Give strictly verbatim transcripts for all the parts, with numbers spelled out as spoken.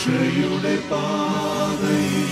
രക്ഷയുടെ പാതയിൽ.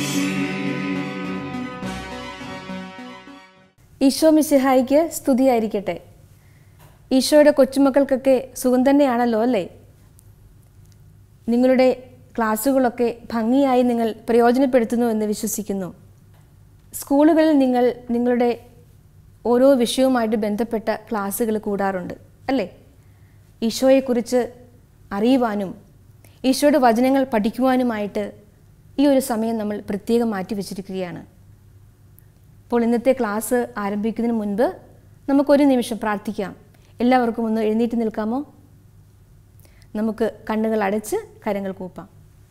ഈശോ മിശിഹായിക്ക് സ്തുതിയായിരിക്കട്ടെ. ഈശോയുടെ കൊച്ചുമക്കൾക്കൊക്കെ സുഖം തന്നെയാണല്ലോ അല്ലേ? നിങ്ങളുടെ ക്ലാസ്സുകളൊക്കെ ഭംഗിയായി നിങ്ങൾ പ്രയോജനപ്പെടുത്തുന്നു എന്ന് വിശ്വസിക്കുന്നു. സ്കൂളുകളിൽ നിങ്ങൾ നിങ്ങളുടെ ഓരോ വിഷയവുമായിട്ട് ബന്ധപ്പെട്ട ക്ലാസ്സുകൾ കൂടാറുണ്ട് അല്ലേ? ഈശോയെക്കുറിച്ച് അറിയുവാനും ഈശോയുടെ വചനങ്ങൾ പഠിക്കുവാനുമായിട്ട് ഈ ഒരു സമയം നമ്മൾ പ്രത്യേകം മാറ്റി വച്ചിരിക്കുകയാണ്. അപ്പോൾ ഇന്നത്തെ ക്ലാസ് ആരംഭിക്കുന്നതിന് മുൻപ് നമുക്കൊരു നിമിഷം പ്രാർത്ഥിക്കാം. എല്ലാവർക്കും ഒന്ന് എഴുന്നേറ്റ് നിൽക്കാമോ? നമുക്ക് കണ്ണുകൾ അടച്ച് കരങ്ങൾ കൂപ്പാം.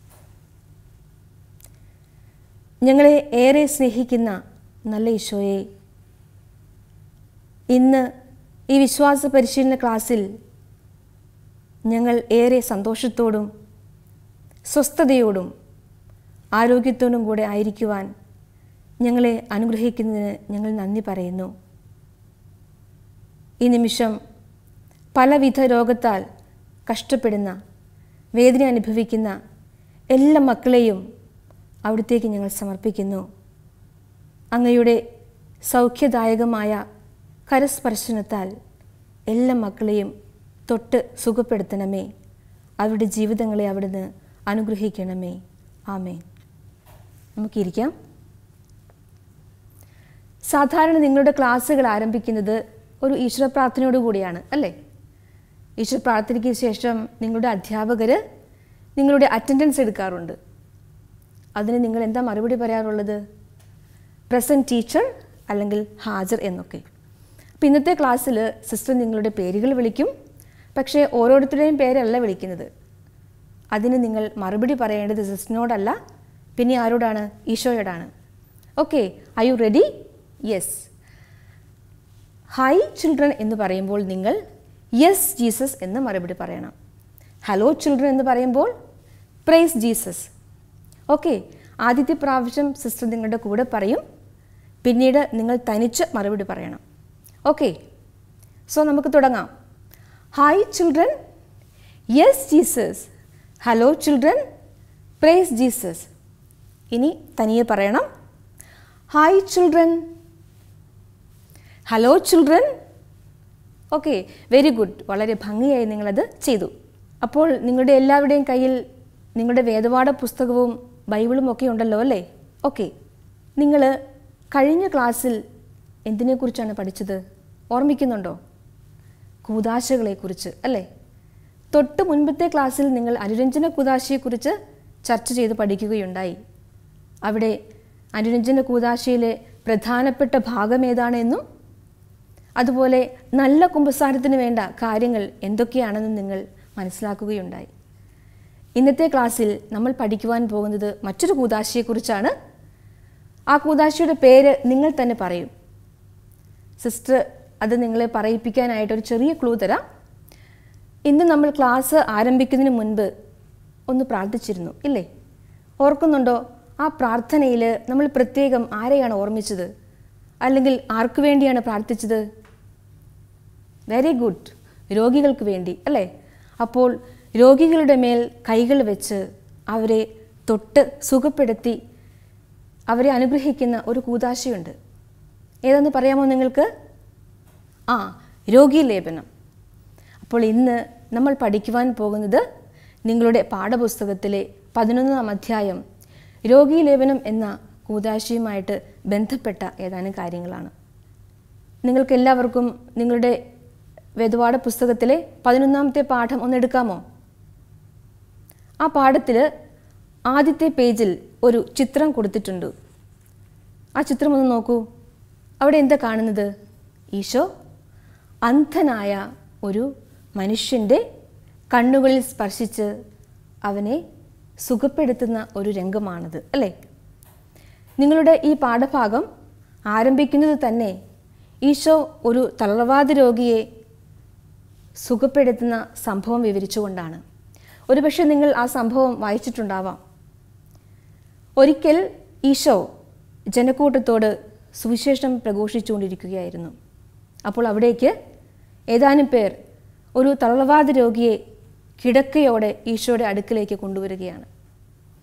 ഞങ്ങളെ ഏറെ സ്നേഹിക്കുന്ന നല്ല ഈശോയെ, ഇന്ന് ഈ വിശ്വാസ പരിശീലന ക്ലാസ്സിൽ ഞങ്ങൾ ഏറെ സന്തോഷത്തോടും സ്വസ്ഥതയോടും ആരോഗ്യത്തോടും കൂടെ ആയിരിക്കുവാൻ ഞങ്ങളെ അനുഗ്രഹിക്കുന്നതിന് ഞങ്ങൾ നന്ദി പറയുന്നു. ഈ നിമിഷം പലവിധ രോഗത്താൽ കഷ്ടപ്പെടുന്ന, വേദന അനുഭവിക്കുന്ന എല്ലാ മക്കളെയും അവിടത്തേക്ക് ഞങ്ങൾ സമർപ്പിക്കുന്നു. അങ്ങയുടെ സൗഖ്യദായകമായ കരസ്പർശനത്താൽ എല്ലാ മക്കളെയും തൊട്ട് സുഖപ്പെടുത്തണമേ. അവരുടെ ജീവിതങ്ങളെ അവിടുന്ന് അനുഗ്രഹിക്കണമേ. ആമേൻ. നമുക്കിരിക്കാം. സാധാരണ നിങ്ങളുടെ ക്ലാസ്സുകൾ ആരംഭിക്കുന്നത് ഒരു ഈശ്വര പ്രാർത്ഥനയോടുകൂടിയാണ് അല്ലേ? ഈശ്വര പ്രാർത്ഥനയ്ക്ക് ശേഷം നിങ്ങളുടെ അധ്യാപകർ നിങ്ങളുടെ അറ്റൻഡൻസ് എടുക്കാറുണ്ട്. അതിന് നിങ്ങൾ എന്താ മറുപടി പറയാറുള്ളത്? പ്രസൻറ്റ് ടീച്ചർ അല്ലെങ്കിൽ ഹാജർ എന്നൊക്കെ. അപ്പോൾ ഇന്നത്തെ ക്ലാസ്സിൽ സിസ്റ്റർ നിങ്ങളുടെ പേരുകൾ വിളിക്കും. പക്ഷേ ഓരോരുത്തരുടെയും പേരല്ല വിളിക്കുന്നത്. അതിന് നിങ്ങൾ മറുപടി പറയേണ്ടത് സിസ്റ്ററിനോടല്ല, പിന്നെ ആരോടാണ്? ഈശോയോടാണ്. Okay, are you ready? Yes. Hi children എന്ന് പറയുമ്പോൾ നിങ്ങൾ യെസ് ജീസസ് എന്ന് മറുപടി പറയണം. ഹലോ ചിൽഡ്രൻ എന്ന് പറയുമ്പോൾ പ്രൈസ് ജീസസ്. ഓക്കെ, ആദ്യത്തെ പ്രാവശ്യം സിസ്റ്റർ നിങ്ങളുടെ കൂടെ പറയും, പിന്നീട് നിങ്ങൾ തനിച്ച് മറുപടി പറയണം. ഓക്കെ, സോ നമുക്ക് തുടങ്ങാം. Hi children, yes Jesus. Hello children, praise Jesus. ഇനി തനിയെ പറയണം. Hi children, hello children. Okay, very good. വളരെ ഭംഗിയായി നിങ്ങളത് ചെയ്തു. അപ്പോൾ നിങ്ങളുടെ എല്ലാവരുടെയും കയ്യിൽ നിങ്ങളുടെ വേദപാഠ പുസ്തകവും ബൈബിളും ഒക്കെ ഉണ്ടല്ലോ അല്ലേ? ഓക്കെ, നിങ്ങൾ കഴിഞ്ഞ ക്ലാസ്സിൽ എന്തിനെക്കുറിച്ചാണ് പഠിച്ചത്? ഓർമ്മിക്കുന്നുണ്ടോ? കൂദാശകളെക്കുറിച്ച് അല്ലേ? തൊട്ട് മുൻപത്തെ ക്ലാസ്സിൽ നിങ്ങൾ അനുരഞ്ജന കൂദാശയെക്കുറിച്ച് ചർച്ച ചെയ്ത് പഠിക്കുകയുണ്ടായി. അവിടെ അനുരഞ്ജന കൂദാശയിലെ പ്രധാനപ്പെട്ട ഭാഗം ഏതാണെന്നും അതുപോലെ നല്ല കുമ്പസാരത്തിന് വേണ്ട കാര്യങ്ങൾ എന്തൊക്കെയാണെന്നും നിങ്ങൾ മനസ്സിലാക്കുകയുണ്ടായി. ഇന്നത്തെ ക്ലാസ്സിൽ നമ്മൾ പഠിക്കുവാൻ പോകുന്നത് മറ്റൊരു കൂദാശയെക്കുറിച്ചാണ്. ആ കൂദാശയുടെ പേര് നിങ്ങൾ തന്നെ പറയും. സിസ്റ്റർ അത് നിങ്ങളെ പറയിപ്പിക്കാനായിട്ടൊരു ചെറിയ ക്ലൂ തരാം. ഇന്ന് നമ്മൾ ക്ലാസ് ആരംഭിക്കുന്നതിന് മുൻപ് ഒന്ന് പ്രാർത്ഥിച്ചിരുന്നു ഇല്ലേ? ഓർക്കുന്നുണ്ടോ? ആ പ്രാർത്ഥനയിൽ നമ്മൾ പ്രത്യേകം ആരെയാണ് ഓർമ്മിച്ചത്? അല്ലെങ്കിൽ ആർക്കു വേണ്ടിയാണ് പ്രാർത്ഥിച്ചത്? വെരി ഗുഡ്, രോഗികൾക്ക് വേണ്ടി അല്ലേ? അപ്പോൾ രോഗികളുടെ മേൽ കൈകൾ വെച്ച് അവരെ തൊട്ട് സുഖപ്പെടുത്തി അവരെ അനുഗ്രഹിക്കുന്ന ഒരു കൂദാശയുണ്ട്. ഏതെന്ന് പറയാമോ നിങ്ങൾക്ക്? ആ, രോഗീലേപനം. അപ്പോൾ ഇന്ന് നമ്മൾ പഠിക്കുവാൻ പോകുന്നത് നിങ്ങളുടെ പാഠപുസ്തകത്തിലെ പതിനൊന്നാം അധ്യായം രോഗീലേപനം എന്ന കൂദാശയുമായിട്ട് ബന്ധപ്പെട്ട ഏതാനും കാര്യങ്ങളാണ്. നിങ്ങൾക്ക് എല്ലാവർക്കും നിങ്ങളുടെ വേദപാഠ പുസ്തകത്തിലെ പതിനൊന്നാമത്തെ പാഠം ഒന്നെടുക്കാമോ? ആ പാഠത്തിൽ ആദ്യത്തെ പേജിൽ ഒരു ചിത്രം കൊടുത്തിട്ടുണ്ട്. ആ ചിത്രം ഒന്ന് നോക്കൂ. അവിടെ എന്താ കാണുന്നത്? ഈശോ അന്ധനായ ഒരു മനുഷ്യൻ്റെ കണ്ണുകളിൽ സ്പർശിച്ച് അവനെ സുഖപ്പെടുത്തുന്ന ഒരു രംഗമാണത് അല്ലേ? നിങ്ങളുടെ ഈ പാഠഭാഗം ആരംഭിക്കുന്നത് തന്നെ ഈശോ ഒരു തളർവാദ രോഗിയെ സുഖപ്പെടുത്തുന്ന സംഭവം വിവരിച്ചുകൊണ്ടാണ്. ഒരുപക്ഷെ നിങ്ങൾ ആ സംഭവം വായിച്ചിട്ടുണ്ടാവാം. ഒരിക്കൽ ഈശോ ജനക്കൂട്ടത്തോട് സുവിശേഷം പ്രഘോഷിച്ചുകൊണ്ടിരിക്കുകയായിരുന്നു. അപ്പോൾ അവിടേക്ക് ഏതാനും പേർ ഒരു തളർവാദ രോഗിയെ കിടക്കയോടെ ഈശോയുടെ അടുക്കിലേക്ക് കൊണ്ടുവരികയാണ്.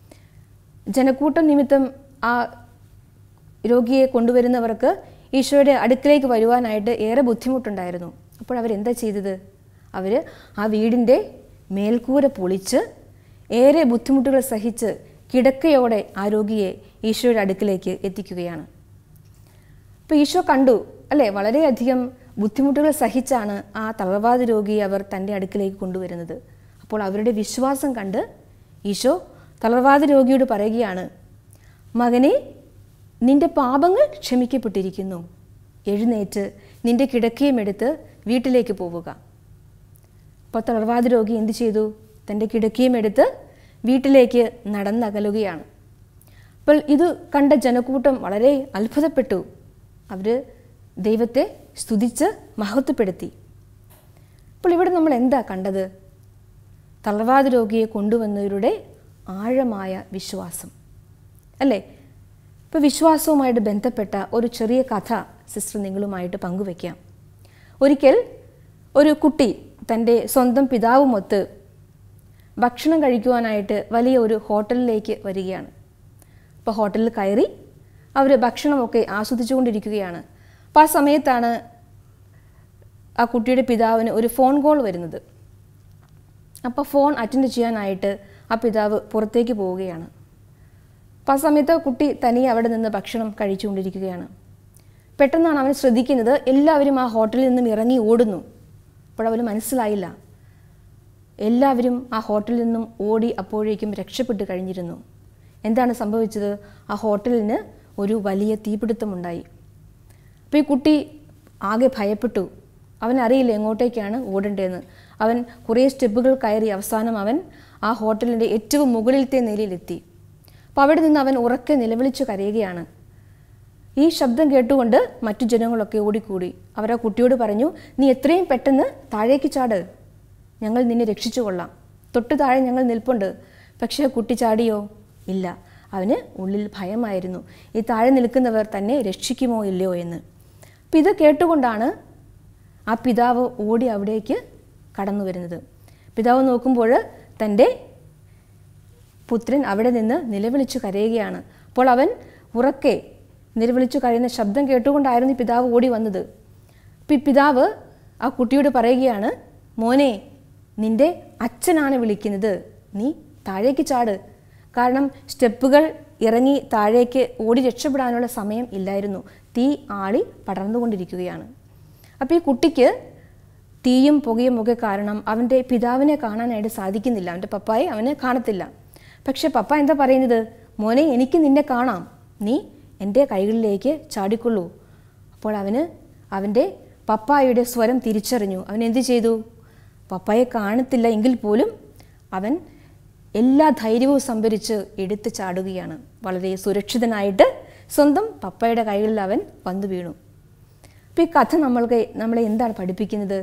ജനക്കൂട്ടം നിമിത്തം ആ രോഗിയെ കൊണ്ടുവരുന്നവർക്ക് ഈശോയുടെ അടുക്കിലേക്ക് വരുവാനായിട്ട് ഏറെ ബുദ്ധിമുട്ടുണ്ടായിരുന്നു. അപ്പോൾ അവരെന്താ ചെയ്തത്? അവർ ആ വീടിൻ്റെ മേൽക്കൂര പൊളിച്ച് ഏറെ ബുദ്ധിമുട്ടുകൾ സഹിച്ച് കിടക്കയോടെ ആ രോഗിയെ ഈശോയുടെ അടുക്കിലേക്ക് എത്തിക്കുകയാണ്. അപ്പോൾ ഈശോ കണ്ടു അല്ലേ, വളരെയധികം ബുദ്ധിമുട്ടുകൾ സഹിച്ചാണ് ആ തളർവാദ രോഗിയെ അവർ തൻ്റെ അടുക്കിലേക്ക് കൊണ്ടുവരുന്നത്. അപ്പോൾ അവരുടെ വിശ്വാസം കണ്ട് ഈശോ തളർവാദ രോഗിയോട് പറയുകയാണ്, മകനെ, നിന്റെ പാപങ്ങൾ ക്ഷമിക്കപ്പെട്ടിരിക്കുന്നു, എഴുന്നേറ്റ് നിന്റെ കിടക്കയും എടുത്ത് വീട്ടിലേക്ക് പോവുക. അപ്പോൾ തളർവാദ രോഗി എന്ത് ചെയ്തു? തൻ്റെ കിടക്കയും എടുത്ത് വീട്ടിലേക്ക് നടന്നകലുകയാണ്. അപ്പോൾ ഇത് കണ്ട ജനക്കൂട്ടം വളരെ അത്ഭുതപ്പെട്ടു. അവർ ദൈവത്തെ സ്തുതിച്ച് മഹത്വപ്പെടുത്തി. അപ്പോൾ ഇവിടെ നമ്മൾ എന്താ കണ്ടത്? തളർവാദ രോഗിയെ കൊണ്ടുവന്നവരുടെ ആഴമായ വിശ്വാസം അല്ലേ? ഇപ്പോൾ വിശ്വാസവുമായിട്ട് ബന്ധപ്പെട്ട ഒരു ചെറിയ കഥ സിസ്റ്റർ നിങ്ങളുമായിട്ട് പങ്കുവയ്ക്കാം. ഒരിക്കൽ ഒരു കുട്ടി തൻ്റെ സ്വന്തം പിതാവുമൊത്ത് ഭക്ഷണം കഴിക്കുവാനായിട്ട് വലിയ ഒരു ഹോട്ടലിലേക്ക് വരികയാണ്. അപ്പോൾ ഹോട്ടലിൽ കയറി അവർ ഭക്ഷണമൊക്കെ ആസ്വദിച്ചുകൊണ്ടിരിക്കുകയാണ്. അപ്പോൾ ആ സമയത്താണ് ആ കുട്ടിയുടെ പിതാവിന് ഒരു ഫോൺ കോൾ വരുന്നത്. അപ്പോൾ ഫോൺ അറ്റൻഡ് ചെയ്യാനായിട്ട് ആ പിതാവ് പുറത്തേക്ക് പോവുകയാണ്. അപ്പോൾ ആ സമയത്ത് കുട്ടി തനിയെ അവിടെ നിന്ന് ഭക്ഷണം കഴിച്ചുകൊണ്ടിരിക്കുകയാണ്. പെട്ടെന്നാണ് അവൻ ശ്രദ്ധിക്കുന്നത്, എല്ലാവരും ആ ഹോട്ടലിൽ നിന്നും ഇറങ്ങി ഓടുന്നു. അപ്പോൾ അവന് മനസ്സിലായില്ല, എല്ലാവരും ആ ഹോട്ടലിൽ നിന്നും ഓടി അപ്പോഴേക്കും രക്ഷപ്പെട്ട് കഴിഞ്ഞിരുന്നു. എന്താണ് സംഭവിച്ചത്? ആ ഹോട്ടലിന് ഒരു വലിയ തീപിടുത്തമുണ്ടായി. അപ്പോൾ ഈ കുട്ടി ആകെ ഭയപ്പെട്ടു. അവനറിയില്ല എങ്ങോട്ടേക്കാണ് ഓടേണ്ടതെന്ന്. അവൻ കുറേ സ്റ്റെപ്പുകൾ കയറി അവസാനം അവൻ ആ ഹോട്ടലിൻ്റെ ഏറ്റവും മുകളിലത്തെ നിലയിലെത്തി. അപ്പോൾ അവിടെ നിന്ന് അവൻ ഉറക്കെ നിലവിളിച്ച് കരയുകയാണ്. ഈ ശബ്ദം കേട്ടുകൊണ്ട് മറ്റു ജനങ്ങളൊക്കെ ഓടിക്കൂടി. അവർ ആ കുട്ടിയോട് പറഞ്ഞു, നീ എത്രയും പെട്ടെന്ന് താഴേക്ക് ചാട്, ഞങ്ങൾ നിന്നെ രക്ഷിച്ചു കൊള്ളാം, തൊട്ട് താഴെ ഞങ്ങൾ നിൽപ്പുണ്ട്. പക്ഷേ കുട്ടി ചാടിയോ? ഇല്ല. അവന് ഉള്ളിൽ ഭയമായിരുന്നു, ഈ താഴെ നിൽക്കുന്നവർ തന്നെ രക്ഷിക്കുമോ ഇല്ലയോ എന്ന്. അപ്പം ഇത് കേട്ടുകൊണ്ടാണ് ആ പിതാവ് ഓടി അവിടേക്ക് കടന്നു വരുന്നത്. പിതാവ് നോക്കുമ്പോൾ തൻ്റെ പുത്രൻ അവിടെ നിന്ന് നിലവിളിച്ചു കരയുകയാണ്. അപ്പോൾ അവൻ ഉറക്കെ നിലവിളിച്ചു കരയുന്ന ശബ്ദം കേട്ടുകൊണ്ടായിരുന്നു ഈ പിതാവ് ഓടി വന്നത്. അപ്പം ഈ പിതാവ് ആ കുട്ടിയോട് പറയുകയാണ്, മോനെ, നിൻ്റെ അച്ഛനാണ് വിളിക്കുന്നത്, നീ താഴേക്ക് ചാട്. കാരണം സ്റ്റെപ്പുകൾ ഇറങ്ങി താഴേക്ക് ഓടി രക്ഷപ്പെടാനുള്ള സമയം ഇല്ലായിരുന്നു. തീ ആളി പടർന്നുകൊണ്ടിരിക്കുകയാണ്. അപ്പോൾ ഈ കുട്ടിക്ക് തീയും പുകയും ഒക്കെ കാരണം അവൻ്റെ പിതാവിനെ കാണാനായിട്ട് സാധിക്കുന്നില്ല. അവൻ്റെ പപ്പായെ അവന് കാണത്തില്ല. പക്ഷെ പപ്പ എന്താ പറയുന്നത്? മോനെ, എനിക്ക് നിന്നെ കാണാം, നീ എൻ്റെ കൈകളിലേക്ക് ചാടിക്കൊള്ളൂ. അപ്പോൾ അവന് അവൻ്റെ പപ്പായുടെ സ്വരം തിരിച്ചറിഞ്ഞു. അവൻ എന്ത് ചെയ്തു? പപ്പായെ കാണത്തില്ല എങ്കിൽ പോലും അവൻ എല്ലാ ധൈര്യവും സംഭരിച്ച് എടുത്ത് ചാടുകയാണ്. വളരെ സുരക്ഷിതനായിട്ട് സ്വന്തം പപ്പയുടെ കൈകളിൽ അവൻ വന്നു വീണു. അപ്പോൾ ഈ കഥ നമ്മൾക്ക് നമ്മളെ എന്താണ് പഠിപ്പിക്കുന്നത്?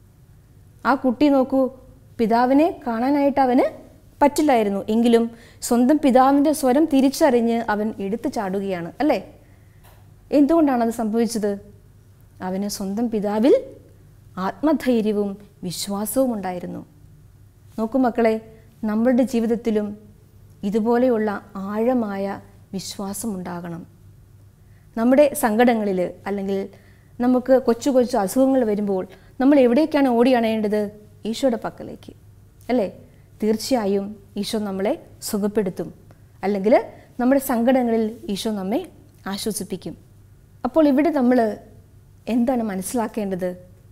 ആ കുട്ടി നോക്കൂ, പിതാവിനെ കാണാനായിട്ട് അവന് പറ്റില്ലായിരുന്നു, എങ്കിലും സ്വന്തം പിതാവിൻ്റെ സ്വരം തിരിച്ചറിഞ്ഞ് അവൻ എടുത്തു ചാടുകയാണ് അല്ലേ? എന്തുകൊണ്ടാണ് അത് സംഭവിച്ചത്? അവന് സ്വന്തം പിതാവിൽ ആത്മധൈര്യവും വിശ്വാസവും ഉണ്ടായിരുന്നു. നോക്കൂ മക്കളെ, നമ്മളുടെ ജീവിതത്തിലും ഇതുപോലെയുള്ള ആഴമായ വിശ്വാസം ഉണ്ടാകണം. നമ്മുടെ സങ്കടങ്ങളിൽ അല്ലെങ്കിൽ നമുക്ക് കൊച്ചു കൊച്ചു അസുഖങ്ങൾ വരുമ്പോൾ നമ്മൾ എവിടേക്കാണ് ഓടി അണയേണ്ടത്? ഈശോയുടെ പക്കലേക്ക് അല്ലേ? തീർച്ചയായും ഈശോ നമ്മളെ സുഖപ്പെടുത്തും, അല്ലെങ്കിൽ നമ്മുടെ സങ്കടങ്ങളിൽ ഈശോ നമ്മെ ആശ്വസിപ്പിക്കും. അപ്പോൾ ഇവിടെ നമ്മൾ എന്താണ് മനസ്സിലാക്കേണ്ടത്?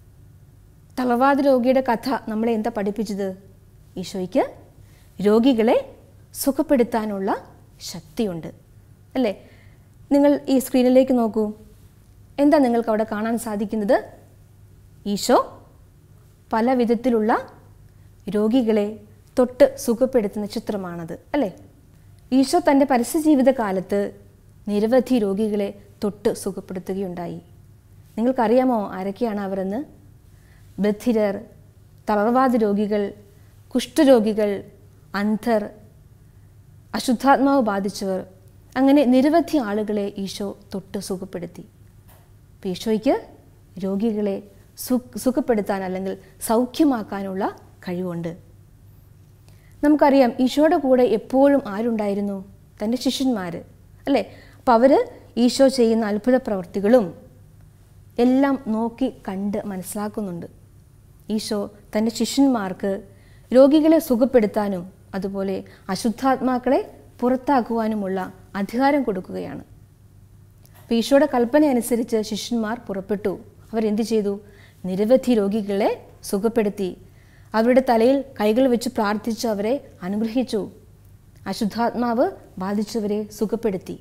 തളർവാദ രോഗിയുടെ കഥ നമ്മളെ എന്താ പഠിപ്പിച്ചത്? ഈശോയ്ക്ക് രോഗികളെ സുഖപ്പെടുത്താനുള്ള ശക്തിയുണ്ട് അല്ലേ? നിങ്ങൾ ഈ സ്ക്രീനിലേക്ക് നോക്കൂ. എന്താ നിങ്ങൾക്ക് അവിടെ കാണാൻ സാധിക്കുന്നത്? ഈശോ പല വിധത്തിലുള്ള രോഗികളെ തൊട്ട് സുഖപ്പെടുത്തുന്ന ചിത്രമാണത് അല്ലേ? ഈശോ തൻ്റെ പരസ്യജീവിത കാലത്ത് നിരവധി രോഗികളെ തൊട്ട് സുഖപ്പെടുത്തുകയുണ്ടായി. നിങ്ങൾക്കറിയാമോ ആരൊക്കെയാണ് അവരെന്ന്? ബധിരർ, തളർവാദ രോഗികൾ, കുഷ്ഠരോഗികൾ, അന്ധർ, അശുദ്ധാത്മാവ് ബാധിച്ചവർ, അങ്ങനെ നിരവധി ആളുകളെ ഈശോ തൊട്ട് സുഖപ്പെടുത്തി. ഈശോയ്ക്ക് രോഗികളെ സു സുഖപ്പെടുത്താൻ അല്ലെങ്കിൽ സൗഖ്യമാക്കാനുള്ള കഴിവുണ്ട്. നമുക്കറിയാം ഈശോയുടെ കൂടെ എപ്പോഴും ആരുണ്ടായിരുന്നു? തൻ്റെ ശിഷ്യന്മാർ അല്ലേ? അപ്പോൾ അവർ ഈശോ ചെയ്യുന്ന അത്ഭുത പ്രവൃത്തികളും എല്ലാം നോക്കി കണ്ട് മനസ്സിലാക്കുന്നുണ്ട്. ഈശോ തൻ്റെ ശിഷ്യന്മാർക്ക് രോഗികളെ സുഖപ്പെടുത്താനും അതുപോലെ അശുദ്ധാത്മാക്കളെ പുറത്താക്കുവാനുമുള്ള അധികാരം കൊടുക്കുകയാണ്. അപ്പോൾ ഈശോയുടെ കൽപ്പന അനുസരിച്ച് ശിഷ്യന്മാർ പുറപ്പെട്ടു. അവരെന്ത് ചെയ്തു? നിരവധി രോഗികളെ സുഖപ്പെടുത്തി. അവരുടെ തലയിൽ കൈകൾ വെച്ച് പ്രാർത്ഥിച്ച് അവരെ അനുഗ്രഹിച്ചു. അശുദ്ധാത്മാവ് ബാധിച്ചവരെ സുഖപ്പെടുത്തി.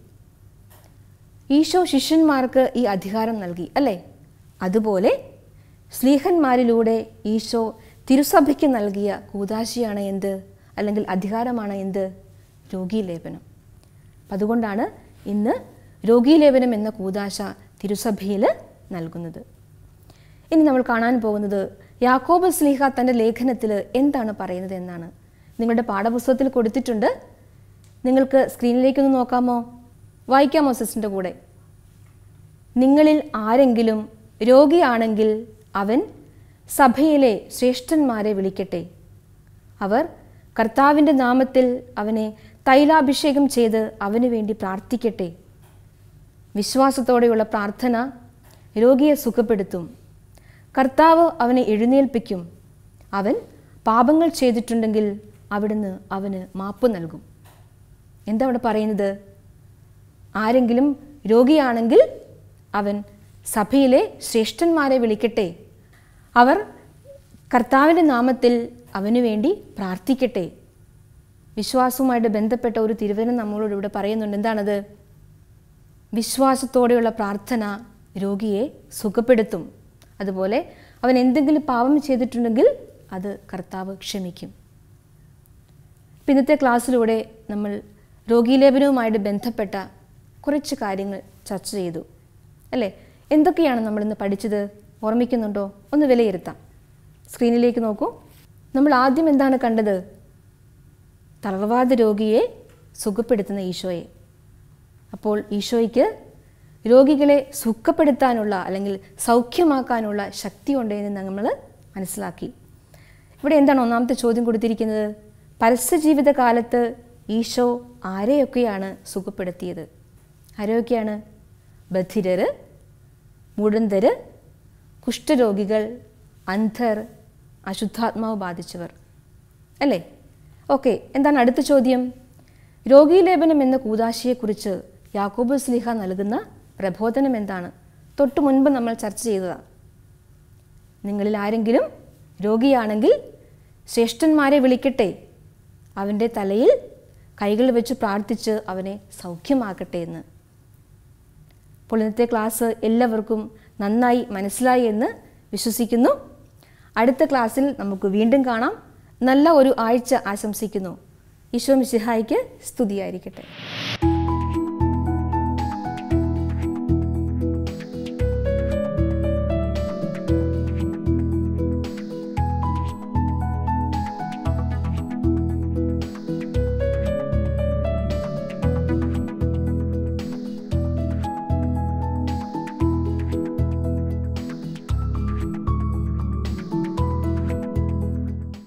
ഈശോ ശിഷ്യന്മാർക്ക് ഈ അധികാരം നൽകി അല്ലേ? അതുപോലെ സ്ലീഹന്മാരിലൂടെ ഈശോ തിരുസഭയ്ക്ക് നൽകിയ കൂദാശയാണ് എന്ത്, അല്ലെങ്കിൽ അധികാരമാണ് എന്ത്? രോഗീലേപനം. അതുകൊണ്ടാണ് ഇന്ന് രോഗീലേപനം എന്ന കൂദാശ തിരുസഭയിൽ നൽകുന്നത്. ഇനി നമ്മൾ കാണാൻ പോകുന്നത് യാക്കോബ് സ്ലീഹ തൻ്റെ ലേഖനത്തിൽ എന്താണ് പറയുന്നത് എന്നാണ്. നിങ്ങളുടെ പാഠപുസ്തകത്തിൽ കൊടുത്തിട്ടുണ്ട്. നിങ്ങൾക്ക് സ്ക്രീനിലേക്കൊന്ന് നോക്കാമോ? വായിക്കാമോ സിസ്റ്ററിൻ്റെ കൂടെ? നിങ്ങളിൽ ആരെങ്കിലും രോഗിയാണെങ്കിൽ അവൻ സഭയിലെ ശ്രേഷ്ഠന്മാരെ വിളിക്കട്ടെ. അവർ കർത്താവിൻ്റെ നാമത്തിൽ അവനെ തൈലാഭിഷേകം ചെയ്ത് അവന് വേണ്ടി പ്രാർത്ഥിക്കട്ടെ. വിശ്വാസത്തോടെയുള്ള പ്രാർത്ഥന രോഗിയെ സുഖപ്പെടുത്തും. കർത്താവ് അവനെ എഴുന്നേൽപ്പിക്കും. അവൻ പാപങ്ങൾ ചെയ്തിട്ടുണ്ടെങ്കിൽ അവിടുന്ന് അവന് മാപ്പ് നൽകും. എന്താ അവിടെ പറയുന്നത്? ആരെങ്കിലും രോഗിയാണെങ്കിൽ അവൻ സഭയിലെ ശ്രേഷ്ഠന്മാരെ വിളിക്കട്ടെ. അവർ കർത്താവിൻ്റെ നാമത്തിൽ അവനു വേണ്ടി പ്രാർത്ഥിക്കട്ടെ. വിശ്വാസവുമായിട്ട് ബന്ധപ്പെട്ട ഒരു തിരുവചനം നമ്മളോട് ഇവിടെ പറയുന്നുണ്ട്. എന്താണത്? വിശ്വാസത്തോടെയുള്ള പ്രാർത്ഥന രോഗിയെ സുഖപ്പെടുത്തും. അതുപോലെ അവൻ എന്തെങ്കിലും പാപം ചെയ്തിട്ടുണ്ടെങ്കിൽ അത് കർത്താവ് ക്ഷമിക്കും. ഇന്നത്തെ ക്ലാസ്സിലൂടെ നമ്മൾ രോഗീലേപനവുമായിട്ട് ബന്ധപ്പെട്ട കുറച്ച് കാര്യങ്ങൾ ചർച്ച ചെയ്തു അല്ലേ? എന്തൊക്കെയാണ് നമ്മളിന്ന് പഠിച്ചത്? ഓർമ്മിക്കുന്നുണ്ടോ? ഒന്ന് വിലയിരുത്താം. സ്ക്രീനിലേക്ക് നോക്കൂ. നമ്മൾ ആദ്യം എന്താണ് കണ്ടത്? തളർവാദ രോഗിയെ സുഖപ്പെടുത്തുന്ന ഈശോയെ. അപ്പോൾ ഈശോയ്ക്ക് രോഗികളെ സുഖപ്പെടുത്താനുള്ള അല്ലെങ്കിൽ സൗഖ്യമാക്കാനുള്ള ശക്തി ഉണ്ടെന്ന് നമ്മൾ മനസ്സിലാക്കി. ഇവിടെ എന്താണ് ഒന്നാമത്തെ ചോദ്യം കൊടുത്തിരിക്കുന്നത്? പരസ്യജീവിത കാലത്ത് ഈശോ ആരെയൊക്കെയാണ് സുഖപ്പെടുത്തിയത്? ആരെയൊക്കെയാണ്? ബധിരർ, മുടന്തർ, കുഷ്ഠരോഗികൾ, അന്ധർ, അശുദ്ധാത്മാവ് ബാധിച്ചവർ അല്ലേ? ഓക്കെ, എന്താണ് അടുത്ത ചോദ്യം? രോഗീലേപനം എന്ന കൂദാശയെക്കുറിച്ച് യാക്കോബ് സ്ലീഹ നൽകുന്ന പ്രബോധനം എന്താണ്? തൊട്ടു മുൻപ് നമ്മൾ ചർച്ച ചെയ്തതാണ്. നിങ്ങളിൽ ആരെങ്കിലും രോഗിയാണെങ്കിൽ ശ്രേഷ്ഠന്മാരെ വിളിക്കട്ടെ. അവൻ്റെ തലയിൽ കൈകൾ വെച്ച് പ്രാർത്ഥിച്ച് അവനെ സൗഖ്യമാക്കട്ടെ എന്ന്. അപ്പോൾ ഇന്നത്തെ ക്ലാസ് എല്ലാവർക്കും നന്നായി മനസ്സിലായി എന്ന് വിശ്വസിക്കുന്നു. അടുത്ത ക്ലാസ്സിൽ നമുക്ക് വീണ്ടും കാണാം. നല്ല ഒരു ആഴ്ച ആശംസിക്കുന്നു. ഈശോ മിശിഹായ്ക്ക് സ്തുതിയായിരിക്കട്ടെ.